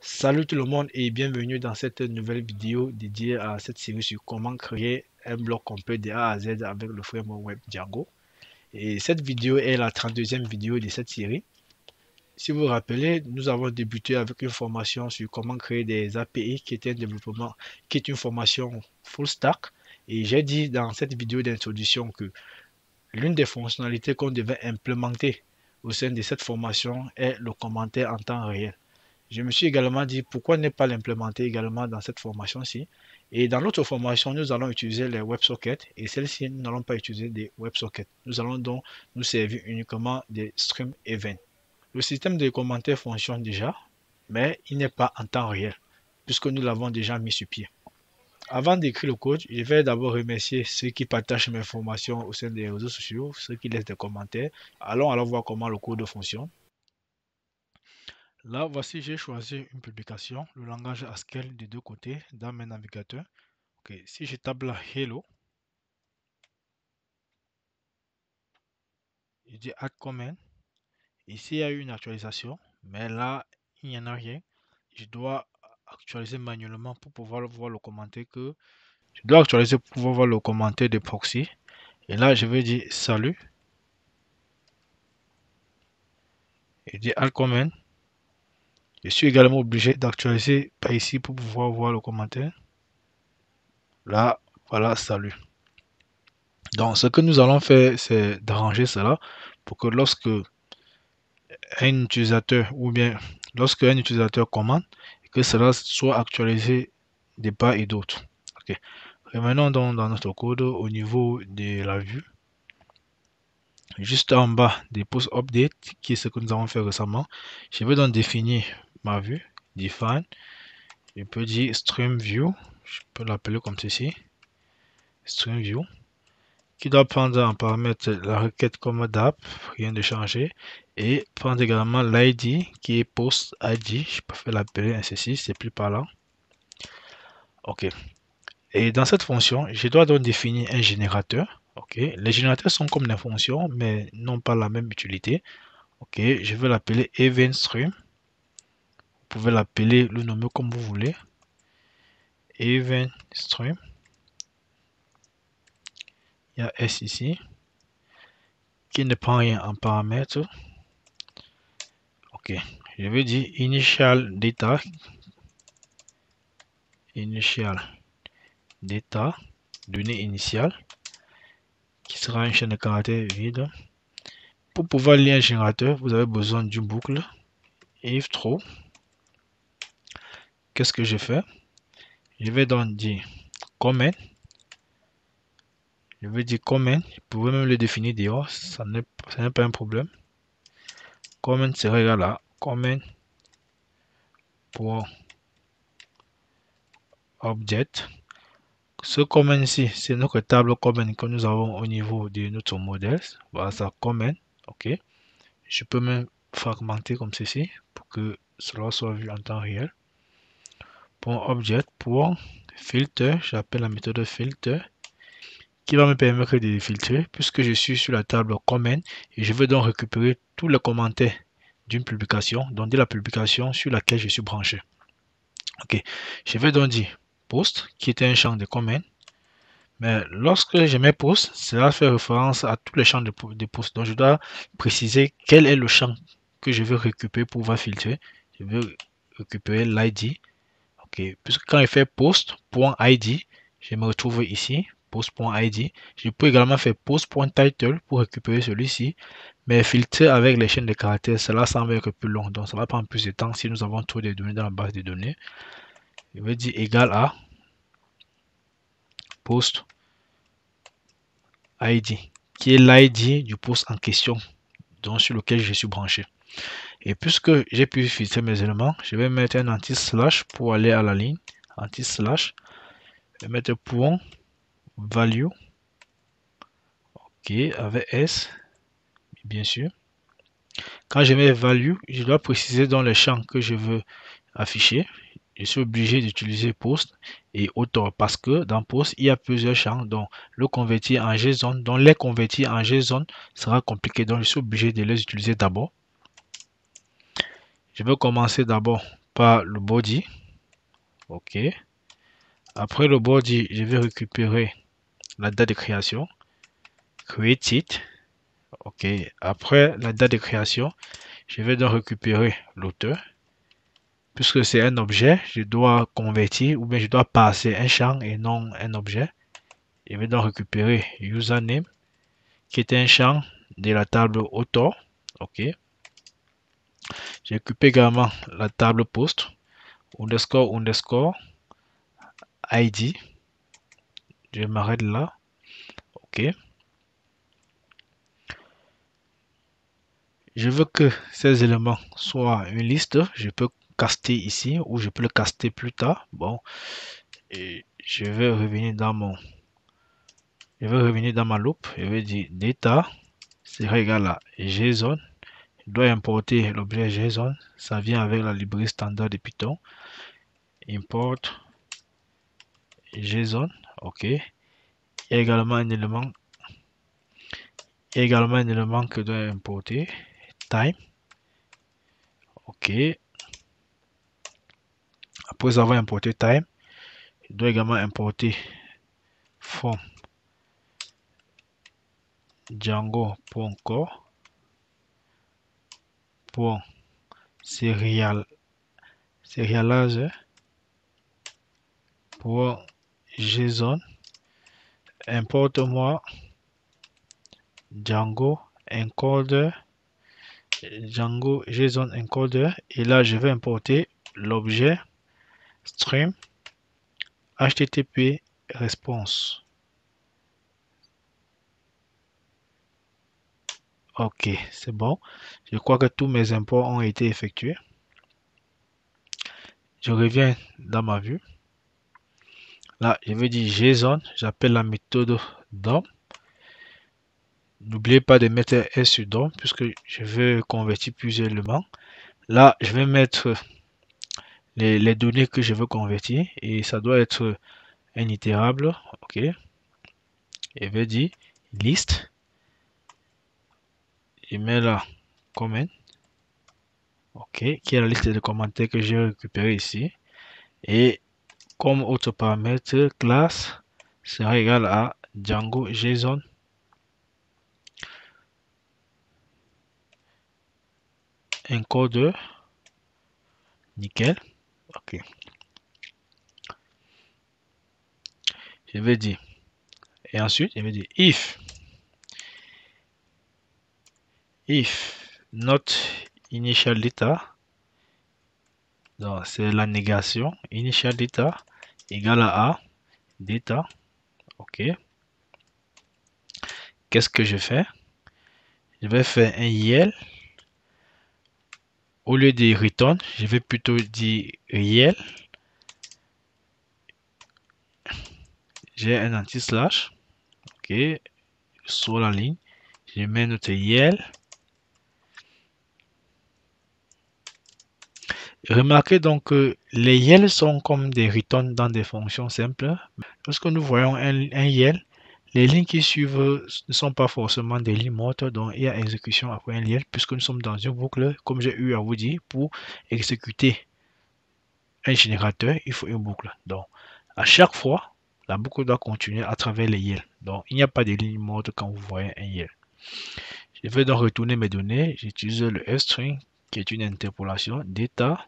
Salut tout le monde et bienvenue dans cette nouvelle vidéo dédiée à cette série sur comment créer un bloc complet de A à Z avec le framework web Django. Et cette vidéo est la 32e vidéo de cette série. Si vous vous rappelez, nous avons débuté avec une formation sur comment créer des API qui est un développement, qui est une formation full stack. Et j'ai dit dans cette vidéo d'introduction que l'une des fonctionnalités qu'on devait implémenter au sein de cette formation est le commentaire en temps réel. Je me suis également dit pourquoi ne pas l'implémenter également dans cette formation-ci. Et dans l'autre formation, nous allons utiliser les WebSockets et celle-ci, nous n'allons pas utiliser des WebSockets. Nous allons donc nous servir uniquement des Stream Events. Le système de commentaires fonctionne déjà, mais il n'est pas en temps réel puisque nous l'avons déjà mis sur pied. Avant d'écrire le code, je vais d'abord remercier ceux qui partagent mes formations au sein des réseaux sociaux, ceux qui laissent des commentaires. Allons alors voir comment le code fonctionne. Là, voici, j'ai choisi une publication, le langage Haskell des deux côtés dans mes navigateurs. Ok, si je tape là Hello, je dis Add Comment. Ici, il y a eu une actualisation, mais là, il n'y en a rien. Je dois actualiser manuellement pour pouvoir voir le commentaire que je dois actualiser pour pouvoir voir le commentaire de proxy. Et là, je vais dire salut. Je dis Add Comment. Je suis également obligé d'actualiser par ici pour pouvoir voir le commentaire. Là, voilà, salut. Donc, ce que nous allons faire, c'est d'arranger cela pour que lorsque un utilisateur ou bien lorsque un utilisateur commande, que cela soit actualisé de part et d'autre. Ok. Revenons donc dans notre code au niveau de la vue. Juste en bas des post update, qui est ce que nous avons fait récemment, je vais donc définir ma vue, define. Je peux dire stream view, je peux l'appeler comme ceci, stream view, qui doit prendre en paramètre la requête comme d'app, rien de changer, et prendre également l'ID qui est post ID, je peux l'appeler ainsi, c'est plus parlant. Ok. Et dans cette fonction, je dois donc définir un générateur. Ok. Les générateurs sont comme des fonctions, mais n'ont pas la même utilité. Ok. Je vais l'appeler EventStream. Vous pouvez l'appeler, le nommer comme vous voulez. EventStream. Il y a S ici qui ne prend rien en paramètre. Ok, je vais dire initial data, donnée initiale, qui sera une chaîne de caractères vide. Pour pouvoir lire un générateur, vous avez besoin d'une boucle. If true, qu'est-ce que je fais? Je vais donc dire comment. Je vais dire comment. Vous pouvez même le définir dehors, ça n'est pas un problème. Comment sera égal à comment pour object. Ce comment ici, c'est notre table comment que nous avons au niveau de notre modèle. Voilà ça, comment. Ok. Je peux même fragmenter comme ceci pour que cela soit vu en temps réel. Pour object, pour filter, j'appelle la méthode filter qui va me permettre de filtrer puisque je suis sur la table comment et je veux donc récupérer tous les commentaires d'une publication, donc de la publication sur laquelle je suis branché. Ok, je vais donc dire post qui était un champ de comment. Mais lorsque je mets post, cela fait référence à tous les champs de post. Donc je dois préciser quel est le champ que je veux récupérer pour pouvoir filtrer. Je veux récupérer l'ID. Ok, puisque quand il fait post.id, je me retrouve ici, post.id. Je peux également faire post.title pour récupérer celui-ci. Mais filtrer avec les chaînes de caractères, cela semble être plus long. Donc ça va prendre plus de temps si nous avons trop de données dans la base de données. Je vais dire égal à post ID, qui est l'ID du post en question, donc sur lequel je suis branché. Et puisque j'ai pu filtrer mes éléments, je vais mettre un anti-slash pour aller à la ligne. Anti-slash. Je vais mettre point value. Ok, avec S, bien sûr. Quand je mets value, je dois préciser dans les champs que je veux afficher. Je suis obligé d'utiliser post et author parce que dans post, il y a plusieurs champs. Donc, le convertir en JSON, donc les convertir en JSON sera compliqué. Donc, je suis obligé de les utiliser d'abord. Je vais commencer d'abord par le body. OK. Après le body, je vais récupérer la date de création. Create it. OK. Après la date de création, je vais donc récupérer l'auteur. Puisque c'est un objet, je dois convertir ou bien je dois passer un champ et non un objet. Je vais donc récupérer username qui est un champ de la table auteur. OK. Je récupère également la table post underscore ID. Je m'arrête là. OK. Je veux que ces éléments soient une liste. Je peux caster ici ou je peux le caster plus tard. Bon, et je vais revenir dans ma loupe. Je vais dire data sera égal à JSON. Je dois importer l'objet JSON. Ça vient avec la librairie standard de Python. Import JSON. OK. Il y a également un élément. Que je dois importer. Time. OK. Après avoir importé time, je dois également importer from Django.core pour serialize pour JSON. Importe-moi Django encoder, Django JSON encoder, et là je vais importer l'objet stream HTTP response. OK, c'est bon. Je crois que tous mes imports ont été effectués. Je reviens dans ma vue. Là, je vais dire JSON, j'appelle la méthode DOM. N'oubliez pas de mettre S sur DOM puisque je vais convertir plusieurs éléments. Là, je vais mettre les données que je veux convertir et ça doit être un itérable. OK. Je vais dire list. Je mets là comment. OK. Qui est la liste de commentaires que j'ai récupéré ici. Et comme autre paramètre, classe sera égal à Django JSON encoder. Nickel. OK. Je vais dire. Et ensuite, je vais dire if not initial data, donc c'est la négation, initial data égale à data. OK. Qu'est-ce que je fais? Je vais faire un YEL. Au lieu de return, je vais plutôt dire YEL. J'ai un anti-slash. OK. Sur la ligne, je mets notre YEL. Remarquez donc que les YEL sont comme des returns dans des fonctions simples. Lorsque nous voyons un YEL, les lignes qui suivent ne sont pas forcément des lignes mortes, donc il y a exécution après un YEL, puisque nous sommes dans une boucle, comme j'ai eu à vous dire, pour exécuter un générateur, il faut une boucle. Donc, à chaque fois, la boucle doit continuer à travers les YEL. Donc, il n'y a pas de ligne morte quand vous voyez un YEL. Je vais donc retourner mes données. J'utilise le string, qui est une interpolation, data.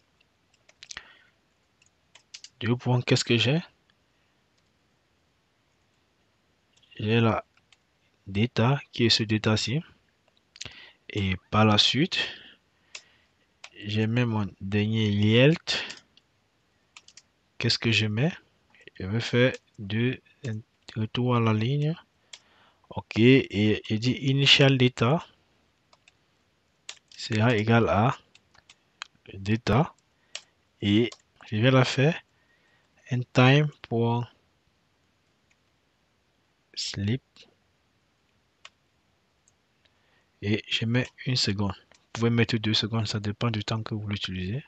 Deux points, qu'est-ce que j'ai? J'ai la data, qui est ce data-ci. Et par la suite, je mets mon dernier YELT. Qu'est-ce que je mets? Je vais faire deux retours à la ligne. OK. Et je dis initial data sera égal à data. Et je vais la faire un time pour sleep. Et je mets une seconde. Vous pouvez mettre 2 secondes, ça dépend du temps que vous l'utilisez.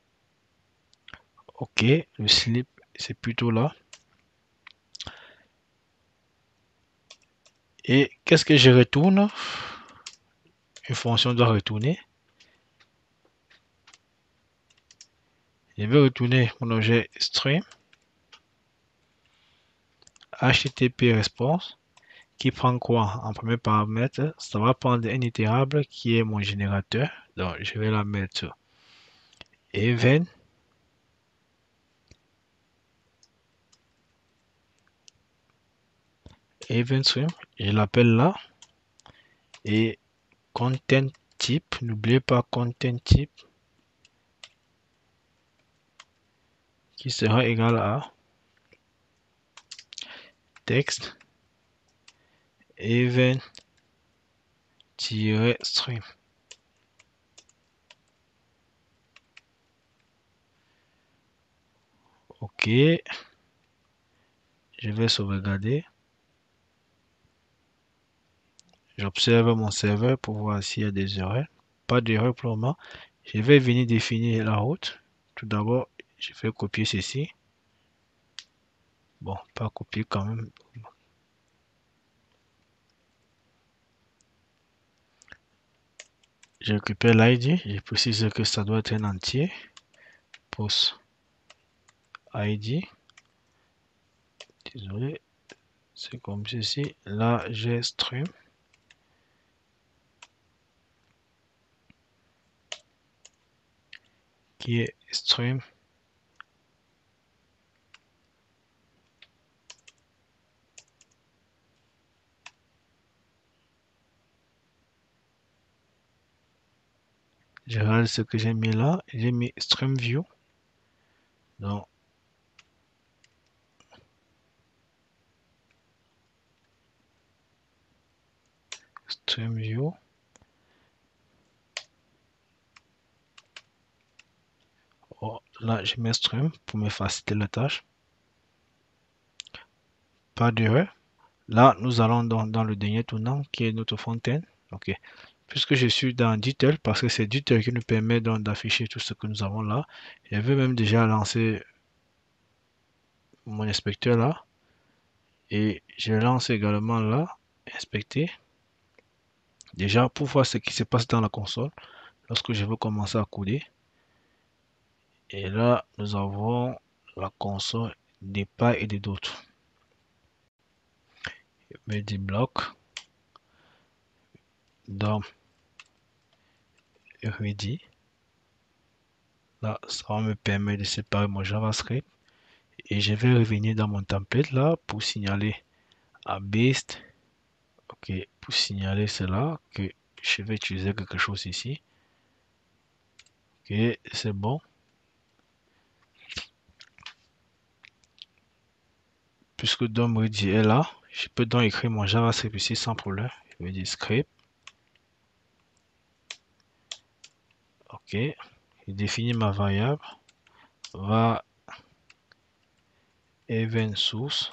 OK, le sleep, c'est plutôt là. Et qu'est-ce que je retourne? Une fonction doit retourner. Je vais retourner mon objet stream HTTP response qui prend quoi en premier paramètre? Ça va prendre un itérable qui est mon générateur. Donc je vais la mettre event stream. Je l'appelle là. Et content type, n'oubliez pas content type qui sera égal à texte event-stream. Ok, je vais sauvegarder. J'observe mon serveur pour voir s'il y a des erreurs. Pas d'erreur pour le moment. Je vais venir définir la route. Tout d'abord, je vais copier ceci. Bon, pas copier quand même. Je récupère l'ID. Je précise que ça doit être un entier. Post ID. Désolé. C'est comme ceci. Là, j'ai stream. Qui est stream. Je regarde ce que j'ai mis là. J'ai mis stream view. Donc, stream view. Oh, là, je mets stream pour me faciliter la tâche. Pas d'erreur. Là, nous allons dans le dernier tournant qui est notre fontaine. Ok. Puisque je suis dans Detail, parce que c'est Detail qui nous permet donc d'afficher tout ce que nous avons là. Je vais même déjà lancer mon inspecteur là. Et je lance également là, inspecter. Déjà pour voir ce qui se passe dans la console lorsque je veux commencer à coder. Et là, nous avons la console des pas et des d'autres. Je mets des blocs dans ready. Là, ça va me permettre de séparer mon JavaScript. Et je vais revenir dans mon template là pour signaler à Beast. Ok, pour signaler cela que je vais utiliser quelque chose ici. Ok, c'est bon. Puisque DOM ready est là, je peux donc écrire mon JavaScript ici sans problème. Je vais dire script. Ok, je définis ma variable. Va event source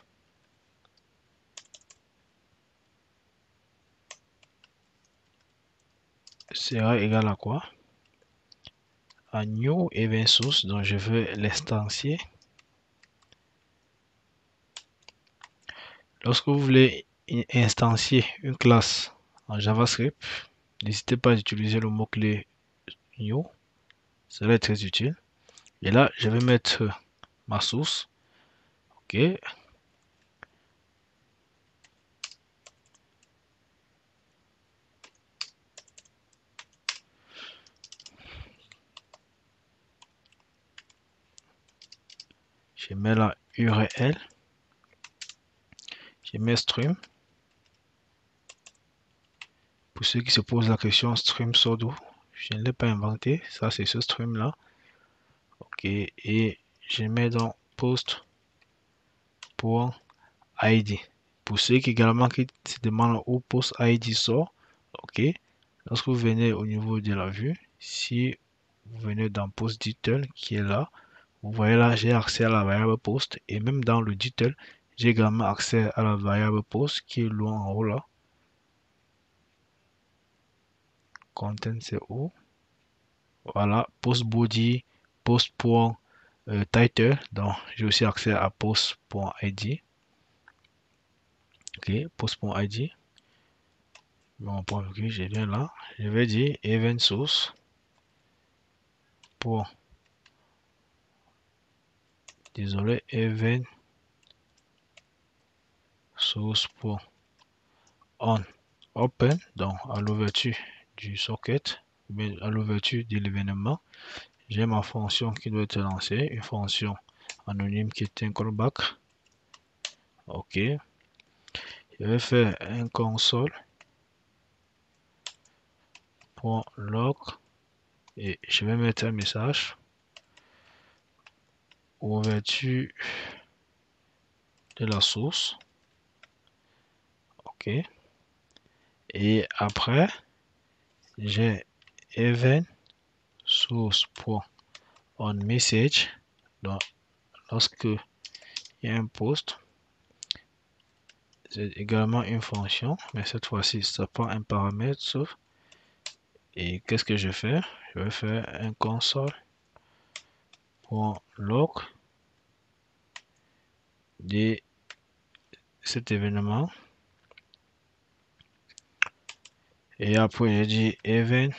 sera égal à quoi? À new event source, donc je veux l'instancier. Lorsque vous voulez instancier une classe en JavaScript, n'hésitez pas à utiliser le mot-clé new, cela est très utile. Et là, je vais mettre ma source. Ok. Je mets la URL. Je mets stream. Pour ceux qui se posent la question, stream sort d'où? Je ne l'ai pas inventé. Ça, c'est ce stream là. Ok. Et je mets dans post.id. Pour ceux qui également qui se demandent où post.id sort. Ok. Lorsque vous venez au niveau de la vue, si vous venez dans post detail qui est là, vous voyez là, j'ai accès à la variable post et même dans le detail, j'ai également accès à la variable post qui est loin en haut là. Content c'est où? Voilà, post body, post.title. Donc j'ai aussi accès à post.id. Ok, post.id. Mon point de vue, je viens là. Je vais dire event source pour, désolé, event source pour on open, donc à l'ouverture du socket, mais à l'ouverture de l'événement, j'ai ma fonction qui doit être lancée, une fonction anonyme qui est un callback. Ok, je vais faire un console.log et je vais mettre un message ouverture de la source. Ok, et après j'ai event source.onMessage, donc lorsque il y a un post, c'est également une fonction, mais cette fois-ci ça prend un paramètre. Et qu'est-ce que je fais? Je vais faire un console.log de cet événement. Et après, je dis event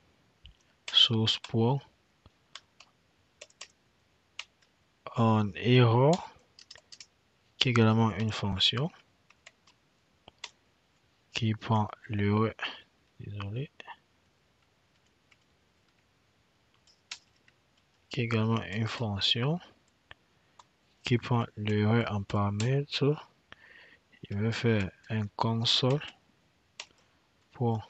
source.onError, qui est également une fonction qui prend le, désolé, qui est également une fonction qui prend le en paramètre. Je vais faire un console pour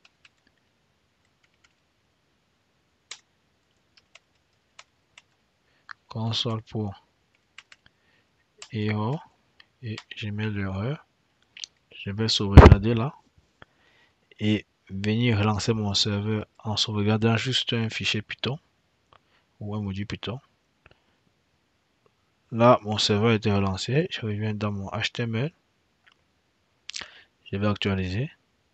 error et je mets l'erreur. Je vais sauvegarder là et venir relancer mon serveur en sauvegardant juste un fichier Python ou un module Python. Là, mon serveur a été relancé. Je reviens dans mon HTML. Je vais actualiser.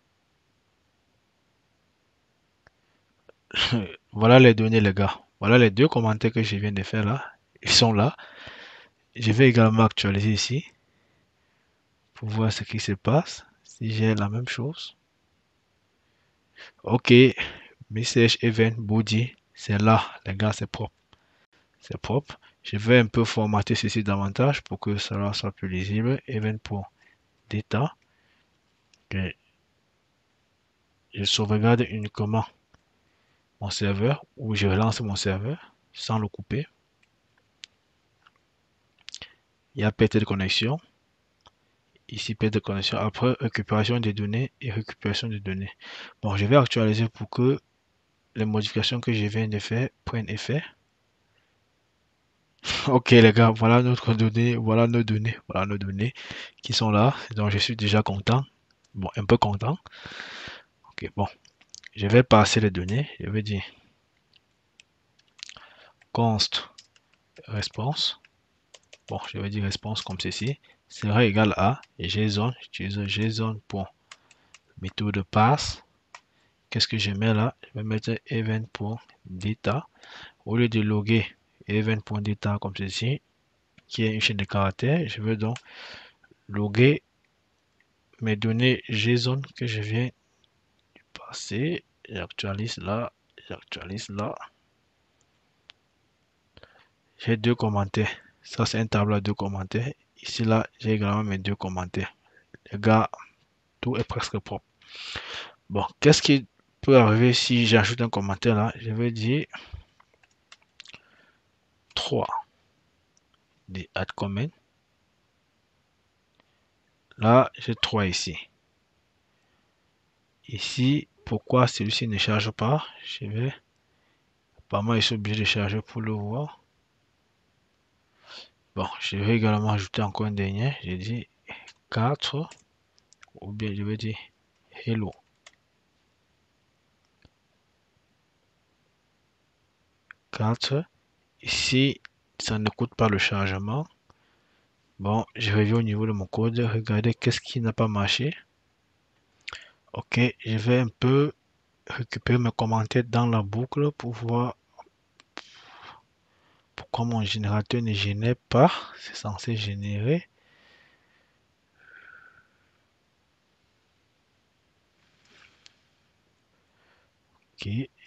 Voilà les données, les gars. Voilà les deux commentaires que je viens de faire là. Ils sont là. Je vais également actualiser ici pour voir ce qui se passe. Si j'ai la même chose. Ok. Message event body. C'est là, les gars, c'est propre. C'est propre. Je vais un peu formater ceci davantage pour que cela soit plus lisible. Event.data. Je sauvegarde uniquement mon serveur ou je relance mon serveur sans le couper. Il y a perte de connexion. Ici, perte de connexion. Après, récupération des données et récupération des données. Bon, je vais actualiser pour que les modifications que je viens de faire prennent effet. Ok les gars, voilà notre donnée, voilà nos données qui sont là. Donc je suis déjà content. Bon, un peu content. Ok, bon. Je vais passer les données. Je vais dire const response. Bon, je vais dire response comme ceci. Sera égal à JSON. J'utilise JSON pour méthode pass. Qu'est-ce que je mets là? Je vais mettre event.data. Au lieu de loguer event.data comme ceci, qui est une chaîne de caractères, je vais donc loguer mes données JSON que je viens de passer. J'actualise là. J'actualise là. J'ai deux commentaires. Ça, c'est un tableau à deux commentaires. Ici, là, j'ai également mes deux commentaires. Les gars, tout est presque propre. Bon, qu'est-ce qui peut arriver si j'ajoute un commentaire là? Je vais dire 3 des add comment. Là, j'ai 3 ici. Ici, pourquoi celui-ci ne charge pas? Je vais, apparemment, je suis obligé de charger pour le voir. Bon, je vais également ajouter encore un dernier. J'ai dit 4 ou bien je vais dire hello. 4. Ici, ça ne coûte pas le chargement. Bon, je reviens au niveau de mon code. Regardez qu'est-ce qui n'a pas marché. Ok, je vais un peu récupérer mes commentaires dans la boucle pour voir pourquoi mon générateur ne génère pas. C'est censé générer. Ok,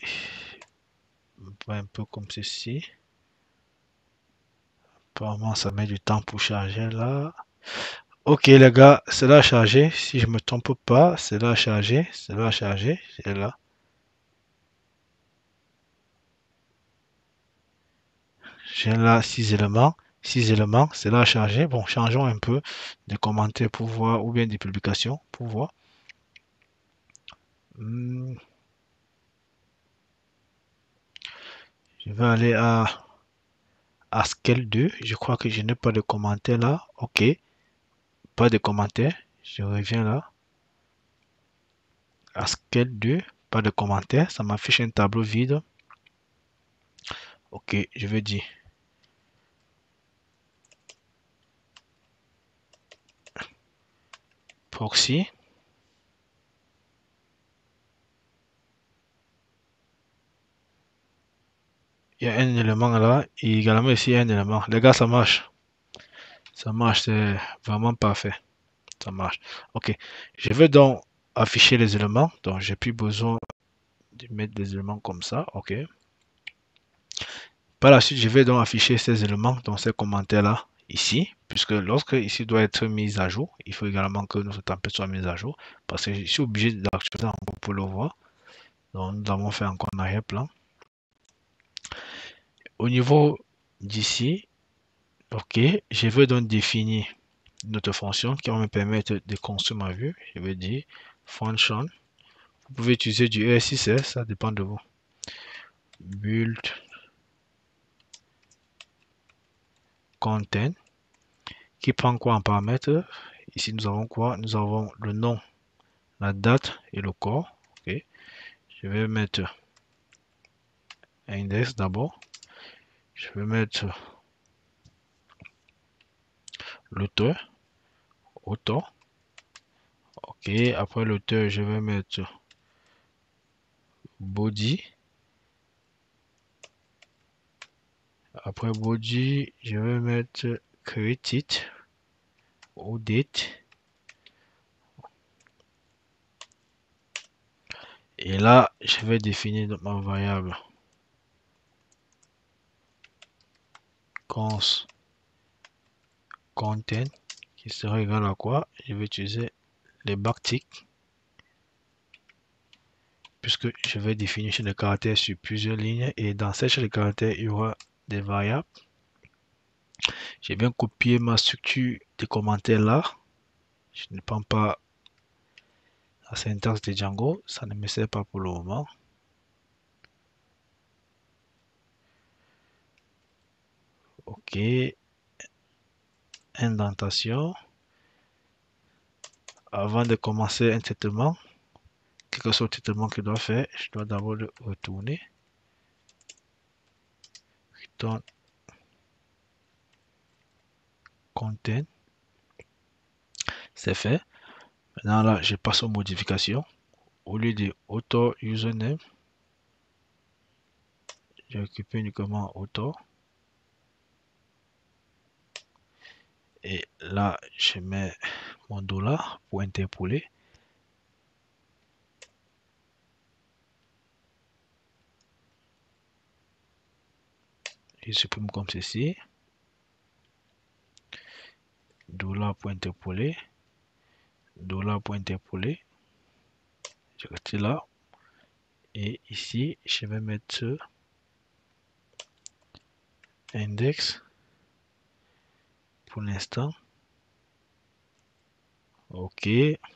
un peu comme ceci. Apparemment, ça met du temps pour charger là. Ok les gars, c'est là à charger. Si je me trompe pas, c'est là à charger. C'est là à charger. C'est là. J'ai là 6 éléments. 6 éléments, c'est là à charger. Bon, changeons un peu des commentaires pour voir, ou bien des publications pour voir. Hmm, je vais aller à Scale 2. Je crois que je n'ai pas de commentaires là. Ok, pas de commentaires. Je reviens là. À Scale 2, pas de commentaires. Ça m'affiche un tableau vide. Ok, je vais dire proxy. Il y a un élément là. Et également ici, il y a un élément. Les gars, ça marche. Ça marche, c'est vraiment parfait. Ça marche. Ok. Je vais donc afficher les éléments. Donc, j'ai plus besoin de mettre des éléments comme ça. Ok. Par la suite, je vais donc afficher ces éléments dans ces commentaires-là ici. Puisque lorsque ici doit être mis à jour, il faut également que notre template soit mis à jour. Parce que je suis obligé d'actualiser encore pour le voir. Donc, nous avons fait encore un arrière-plan. Au niveau d'ici, ok, je vais donc définir notre fonction qui va me permettre de construire ma vue. Je vais dire function. Vous pouvez utiliser du ES6, ça dépend de vous. Build content qui prend quoi en paramètre. Ici, nous avons quoi? Nous avons le nom, la date et le corps. Ok. Je vais mettre index d'abord. Je vais mettre l'auteur, auteur. Ok. Après l'auteur, je vais mettre body. Après body, je vais mettre created ou date. Et là, je vais définir ma variable cons content qui sera égal à quoi? Je vais utiliser les backticks puisque je vais définir des caractères sur plusieurs lignes et dans cette chaîne de caractères, il y aura des variables. J'ai bien copié ma structure de commentaires là. Je ne prends pas la syntaxe de Django, ça ne me sert pas pour le moment. Ok, indentation. Avant de commencer un traitement, quel que soit le traitement que je dois faire, je dois d'abord le retourner. Return content. C'est fait. Maintenant là, je passe aux modifications. Au lieu de author username, je récupère uniquement author. Et là, je mets mon dollar pour interpoler. Je supprime comme ceci. Dollar pour interpoler. Dollar pour interpoler. Je retire là. Et ici, je vais mettre index pour l'instant. Ok.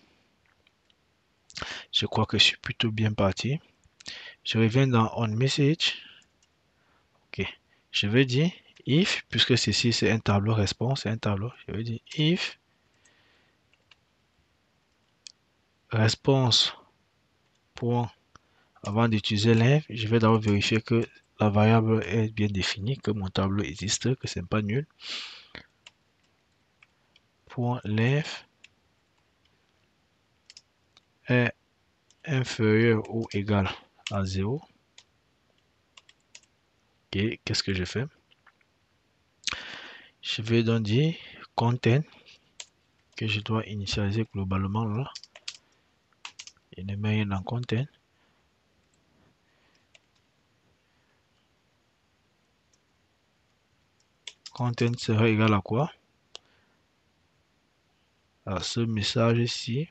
Je crois que je suis plutôt bien parti. Je reviens dans on message. Ok. Je vais dire if, puisque ceci c'est un tableau réponse, c'est un tableau. Je vais dire if réponse point. Avant d'utiliser l'inf, je vais d'abord vérifier que la variable est bien définie, que mon tableau existe, que c'est pas nul. Point l'inf est inférieur ou égal à 0. Ok, qu'est-ce que je fais? Je vais donc dire content que je dois initialiser globalement là. Je ne mets rien dans content. content sera égal à quoi? À ce message ici.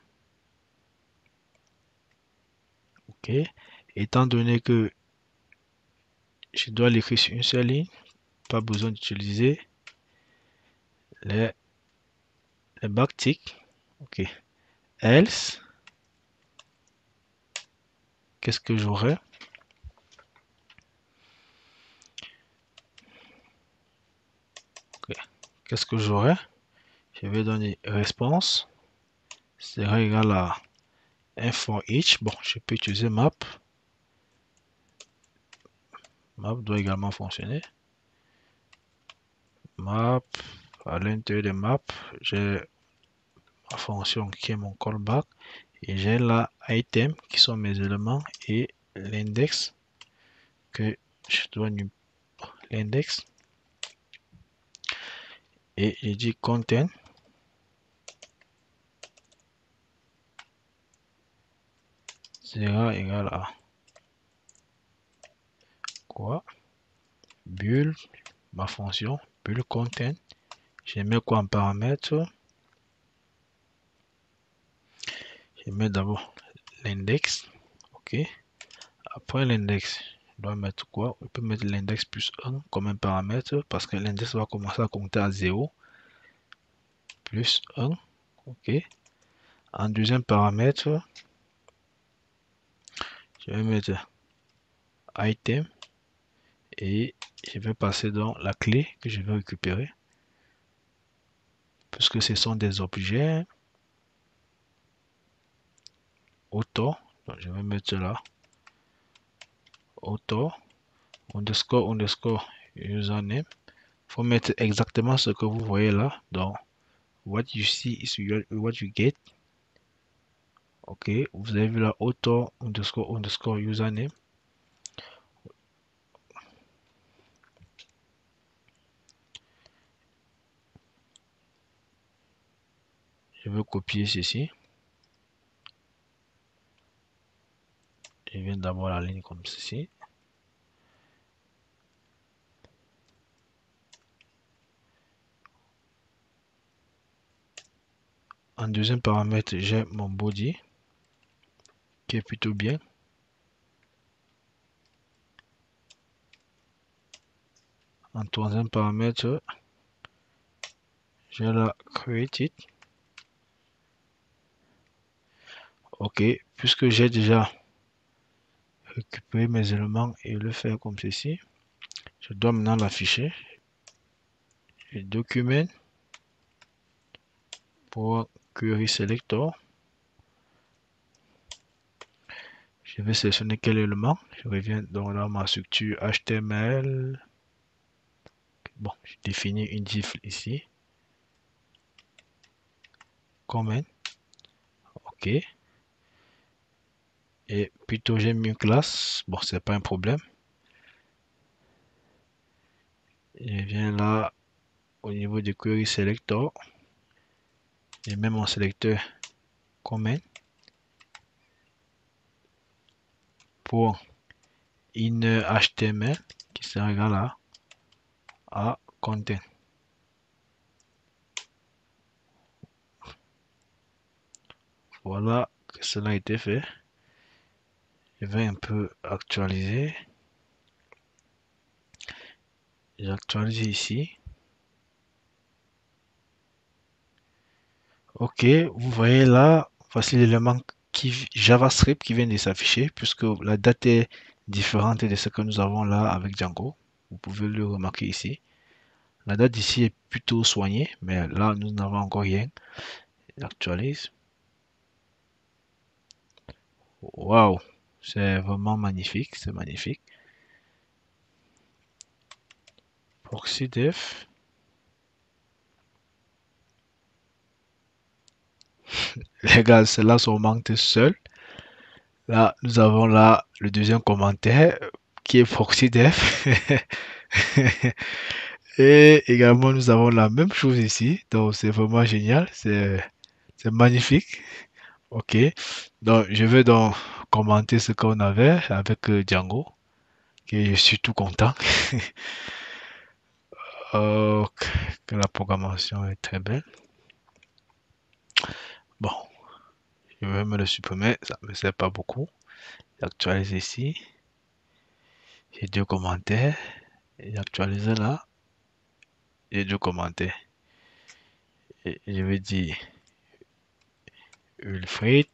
Ok. Étant donné que je dois l'écrire sur une seule ligne, pas besoin d'utiliser les backticks. Ok. Else, qu'est-ce que j'aurai? Ok. Qu'est-ce que j'aurai? Je vais donner response sera égal à un for each. Bon, je peux utiliser map. Map doit également fonctionner. Map, à l'intérieur de map, j'ai ma fonction qui est mon callback et j'ai là item qui sont mes éléments et l'index que je dois l'index et je dis content sera égal à quoi? Bulle, ma fonction bulle content. Je mets quoi en paramètre? Je mets d'abord l'index. Ok. Après l'index, je dois mettre quoi? On peut mettre l'index plus 1 comme un paramètre parce que l'index va commencer à compter à 0 plus 1. Ok. En deuxième paramètre, je vais mettre item et je vais passer dans la clé que je vais récupérer puisque ce sont des objets auto. Donc je vais mettre là auto underscore username. Il faut mettre exactement ce que vous voyez là. Donc what you see is what you get. Ok, vous avez vu là auto underscore username. Je vais copier ceci. Je viens d'abord la ligne comme ceci. En deuxième paramètre, j'ai mon body qui est plutôt bien. En troisième paramètre, j'ai la created. Ok, puisque j'ai déjà récupéré mes éléments et le faire comme ceci, je dois maintenant l'afficher. Document pour query selector. Je vais sélectionner quel élément. Je reviens dans ma structure HTML. Bon, je définis une div ici. Comment. Ok. Et plutôt j'ai mis une classe. Bon, c'est pas un problème. Je viens là au niveau du query selector. Je mets mon sélecteur comment pour inner HTML qui sera égal à content. Voilà que cela a été fait. Je vais un peu actualiser. J'actualise ici. Ok, vous voyez là, voici l'élément JavaScript qui vient de s'afficher puisque la date est différente de ce que nous avons là avec Django. Vous pouvez le remarquer ici. La date ici est plutôt soignée, mais là nous n'avons encore rien. J'actualise. Waouh, c'est vraiment magnifique, c'est magnifique. Proxydef. Les gars, c'est là son manque seul. Là, nous avons là le deuxième commentaire qui est Proxydef. Et également, nous avons la même chose ici. Donc, c'est vraiment génial. C'est magnifique. OK. Donc, je vais donc commenter ce qu'on avait avec Django. Et je suis tout content. Ok, que la programmation est très belle. Bon, je vais me le supprimer, ça ne me sert pas beaucoup. J'actualise ici. J'ai deux commentaires. J'actualise là. J'ai deux commentaires. Et je vais dire Wilfried.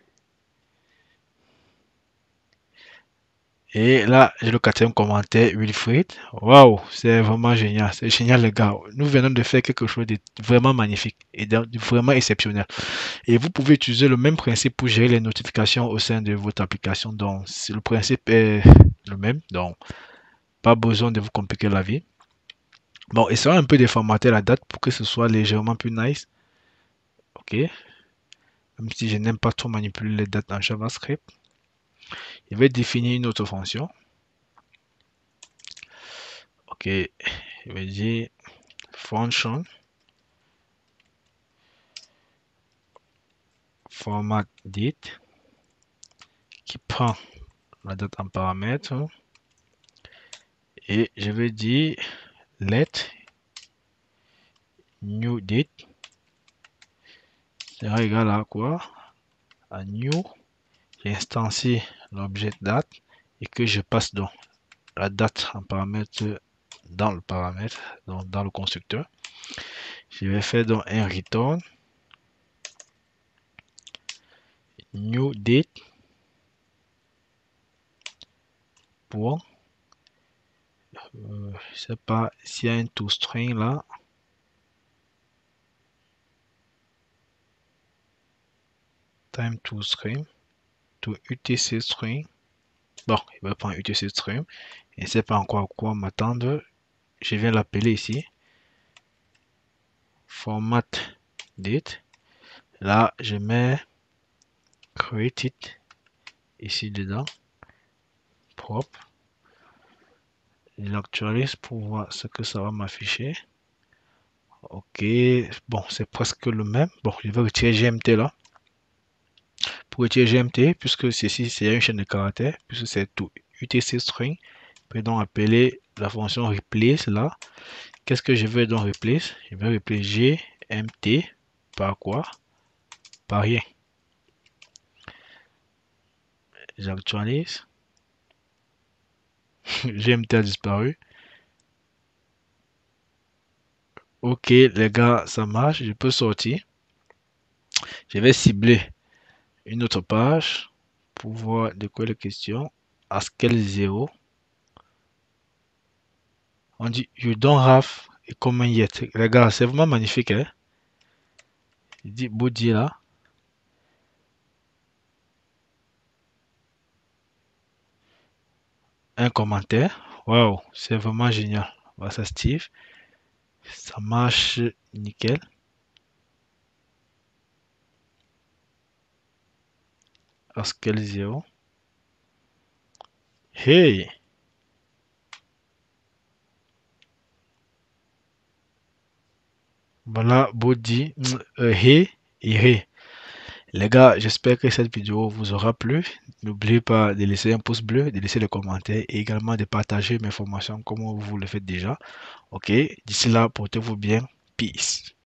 Et là, j'ai le quatrième commentaire, Wilfried. Waouh, c'est vraiment génial. C'est génial, les gars. Nous venons de faire quelque chose de vraiment magnifique et de vraiment exceptionnel. Et vous pouvez utiliser le même principe pour gérer les notifications au sein de votre application. Donc, le principe est le même. Donc, pas besoin de vous compliquer la vie. Bon, essayons un peu de formater la date pour que ce soit légèrement plus nice. OK. Même si je n'aime pas trop manipuler les dates en JavaScript. Je vais définir une autre fonction. OK. Je vais dire function format date qui prend la date en paramètre et je vais dire let new date sera égal à quoi? À new. J'instancie l'objet date et que je passe donc la date en paramètre dans le paramètre, donc dans le constructeur. Je vais faire donc un return new date pour je sais pas s'il y a un toString là. Time toString to UTC string. Bon, il va prendre UTC string. Je ne sais pas encore à quoi m'attendre. Je viens l'appeler ici. Format date. Là, je mets create it ici dedans. Propre. Je l'actualise pour voir ce que ça va m'afficher. Ok, bon, c'est presque le même. Bon, je vais retirer GMT là. Pour retirer GMT, puisque ceci c'est une chaîne de caractères, puisque c'est tout UTC string, je peux donc appeler la fonction replace là. Qu'est-ce que je vais donc replace? Je vais replace GMT par quoi? Par rien. J'actualise. GMT a disparu. Ok, les gars, ça marche. Je peux sortir. Je vais cibler une autre page pour voir de quoi il est question. Haskell 0. On dit you don't have a comment yet. Les gars, c'est vraiment magnifique, hein? Il dit body là. Un commentaire. Waouh, c'est vraiment génial. Voilà, ça, Steve. Ça marche nickel. Haskell 0. Hey! Voilà, body, hey et hey. Les gars, j'espère que cette vidéo vous aura plu. N'oubliez pas de laisser un pouce bleu, de laisser des commentaires et également de partager mes formations comme vous le faites déjà. Ok, d'ici là, portez-vous bien. Peace.